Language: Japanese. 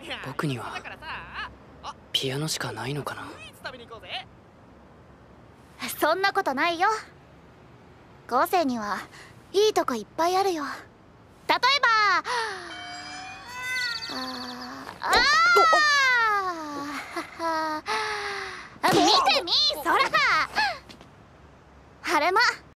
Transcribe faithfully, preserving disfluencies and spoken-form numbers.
僕にはピアノしかないのかな。 そんなことないよ。昴生にはいいとこいっぱいあるよ。例えばあああ見てみそらあれま